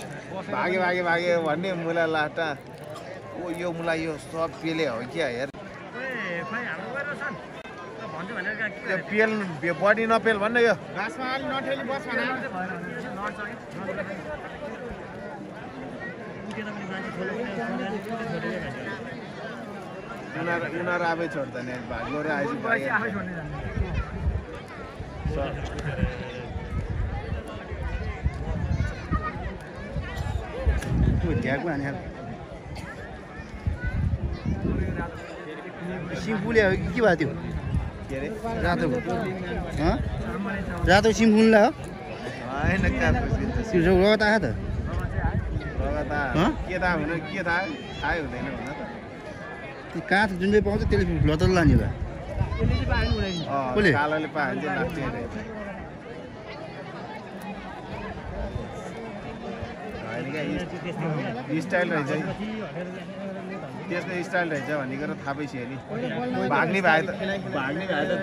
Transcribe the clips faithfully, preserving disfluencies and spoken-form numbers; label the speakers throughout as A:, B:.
A: भागे भागे भागे भन्ने मुला लाटा ओ यो मुला यो सब पेले हो क्या हेर त्यो पेल बडी नपेल भन्ने यो
B: घाँसमा अलि नठेली बस भने
A: उनीहरू उनीहरू आफै छोड्दैन भाग्यो र आएपछि
C: सिम्फुले हो कि के भयो त्यो
A: के अरे
C: रातो रातो सिम्फुनलाई हो
A: होइन
C: त्यो रगत आयो त
A: के थाहा हुनु के थाहा थाहै हुँदैन भन त
C: त्यो काठ जुन चाहिँ पाउँछ त्यसले लतर लाने भयो
A: कालोले पायो भने चाहिँ लाग्छ स्टाइल रहेछ त्यसको स्टाइल रहेछ भन्ने कुरो थाहा पाइसक्यो नि भाग्ने भए त भाग्ने भए त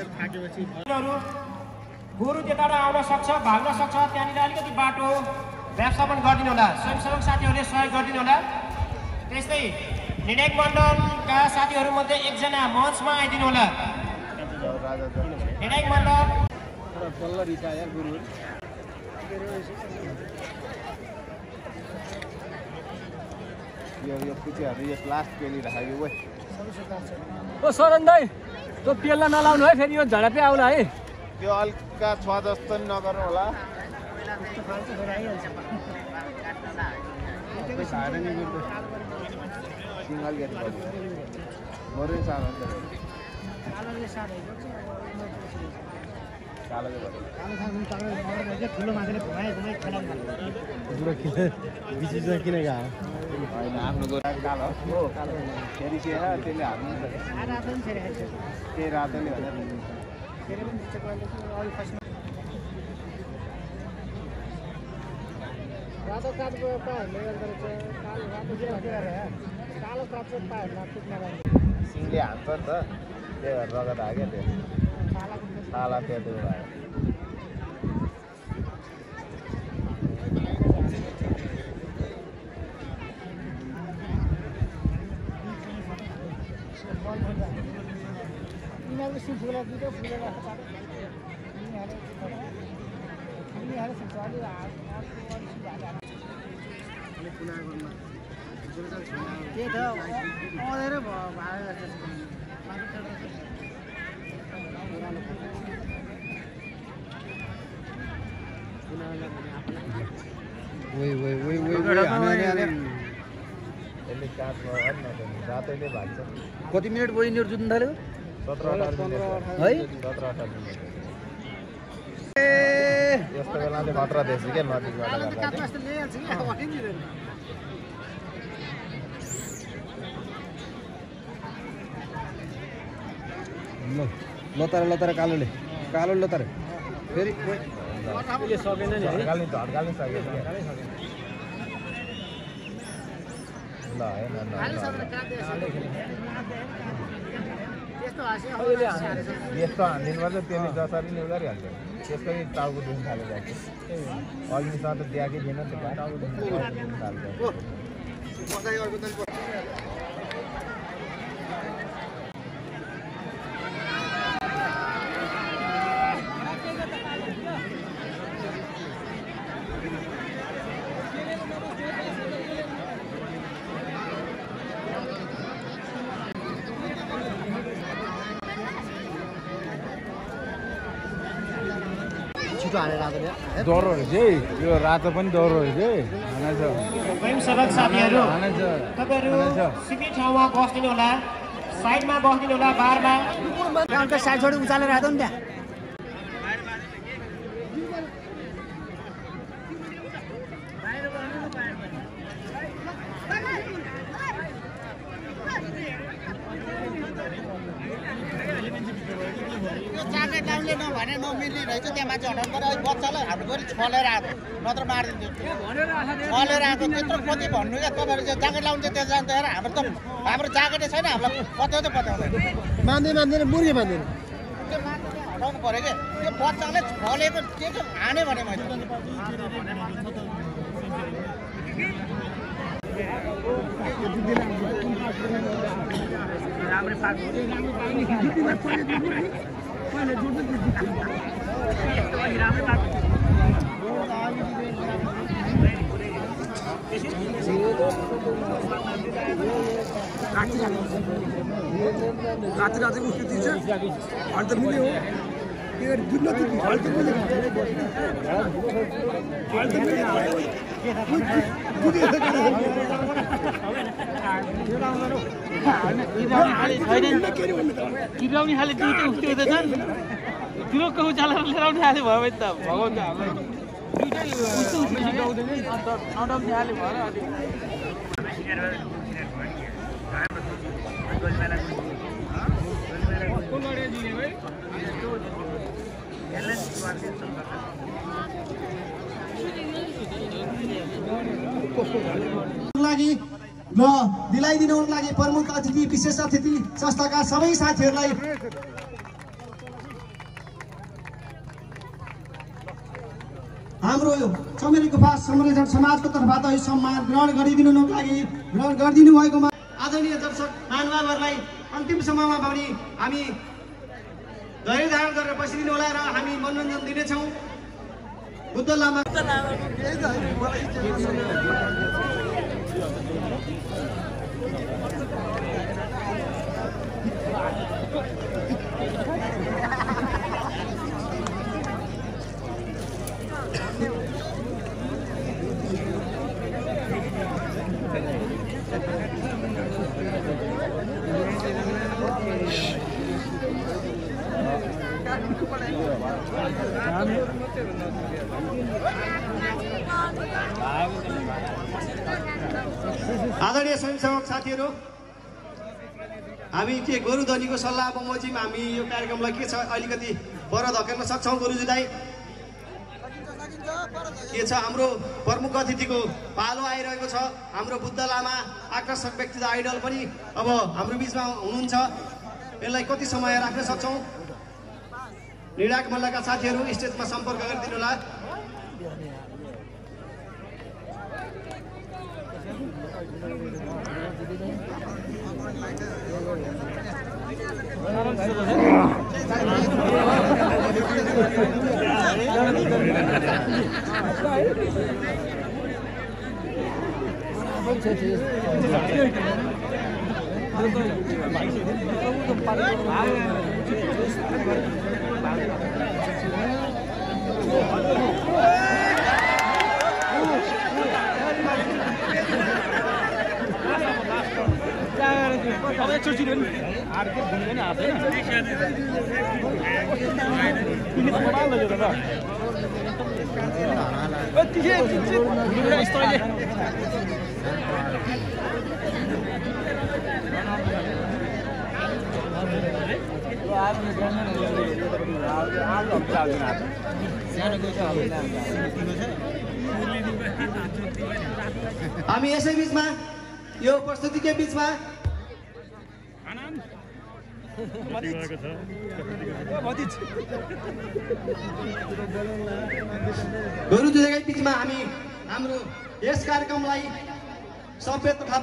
D: गोरु त्यताबाट आउन सक्छ भाग्न सक्छ त्यहाँनिर अलिकति बाटो व्यवस्थापन गरिदिनु होला स्वयंसेवक साथीहरूले सहयोग गरिदिनु होला त्यस्तै निर्णायक मण्डलका साथीहरूमध्ये एकजना मञ्चमा आइदिनु होला निर्णायक मण्डल
A: यो यो कुचियाहरू यस लास्ट पेली राखेको ओ
D: ओ सरन दाइ त्यो पेललाई नलाउनु है फेरि यो झडपे आउला है
A: त्यो हल्का छ जस्तो नि नगर्नु होला सिङ्गल गेट मरु सानो
B: ठुलो मान्छेले घुमाइ घुमाइ
C: बिच किन गयो
A: होइन आफ्नो गोरा कालो हो फेरि के त्यसले हाल्नु त्यही रातोले होला
B: रातो काठ पाहरूले कालो रातो कालो काठ पाहरूलाई
A: सिङले हान्छ नि त त्यही भएर रगत हाग्यो त्यो छाला पेटो भयो
B: यिनीहरूको सिम फुलेर दिँदै फुलेर राख्छ त्यही त अँधेरै
A: रातैले भाग्छ
C: कति मिनट भयो यिनीहरू जुत्नु थाल्यो
A: सत्र अठार मिनट
C: है
A: सत्र अठार मिनट यस्तो बेलाले खतरा देख्छ क्या नजिकबाट
C: लतार लतार कालोले कालो लतार फेरि
D: सकेन नि
A: झड्काल्ने झड्काल्ने सक्यो ल हेर्न यस्तो हानिदिनु पर्छ त्यसले जसरी नि गरिहाल्छ त्यसकै टाउको दुख्नु थालेको अघिसँग त दिएकै थिएन नि त टाउको दुख्नु थाल्छ डह्रो रहेछ है यो रातो पनि डह्रो रहेछ है
D: स्वयंसेवक साथीहरू तपाईँहरू सिमी ठाउँमा बस्दिनु होला साइडमा बस्दिनु होला बारमा
B: साइड छोडी उचालेर राख्दो नि त्यहाँ ज्याकेट लाउनले नभने नमिल्ने रहेछ त्यहाँ मान्छे हटाउनु पर्यो बच्चालाई हाम्रो गरी छलेर आएको नत्र मारिदिन्थ्यो छलेर आएको त्यत्रो कति भन्नु क्या तपाईँहरू चाहिँ ज्याकेट लाउनु चाहिँ त्यहाँ जान्छ हेर हाम्रो त हाम्रो ज्याकेटै छैन हामीलाई पत्याउँदै पत्याउँदैन मान्दै मान्दैन मुर्गे मान्दैन त्यो मान्छेले हटाउनु पऱ्यो क्या त्यो बच्चाले छलेको के के हाने भने मैले
E: राति राति उसको दिन्छ अन्त मिल्यो यो दुलो त हल त मिल्यो हल त मिल्यो
F: किराउने खाले दुईटै उस्तो हुँदैछन् ठुलो कहु चालेर लिएर आउने खाले भयो भने त भगवान् त हाम्रो दुईटै उस्तो उस्तो गाउँदैन अन्त नडाउने खाले भएर
G: लागि र दिलाइदिनुको लागि प्रमुख अतिथि विशेष अतिथि संस्थाका सबै साथीहरूलाई हाम्रो चमेली गुफा संरक्षण समाजको तर्फबाट यो सम्मान ग्रहण गरिदिनुको लागि ग्रहण गरिदिनु भएकोमा आदरणीय दर्शक महानुभावहरूलाई अन्तिम समयमा पनि हामी धैर्य धारण गरेर बसिदिनु होला र हामी मनोरञ्जन दिनेछौँ। बुद्ध लामा आदरणीय स्वयंसेवक साथीहरू, हामी के गोरुधनीको सल्लाह बमोजिम हामी यो कार्यक्रमलाई के छ अलिकति पर धकेल्न सक्छौँ। गुरुजीलाई के छ, हाम्रो प्रमुख अतिथिको पालो आइरहेको छ। हाम्रो बुद्ध लामा आकर्षक व्यक्ति आइडल पनि अब हाम्रो बिचमा हुनुहुन्छ। यसलाई कति समय राख्न सक्छौँ? निर्णायक मल्लका साथीहरू स्टेजमा सम्पर्क गरिदिनु होला। हामी यसै बीचमा यो प्रस्तुतिकै बीचमा गोरुजीकै बीचमा हामी हाम्रो यस कार्यक्रमलाई सभ्य तथा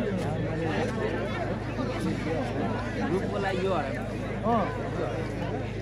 G: ग्रुपको लागि यो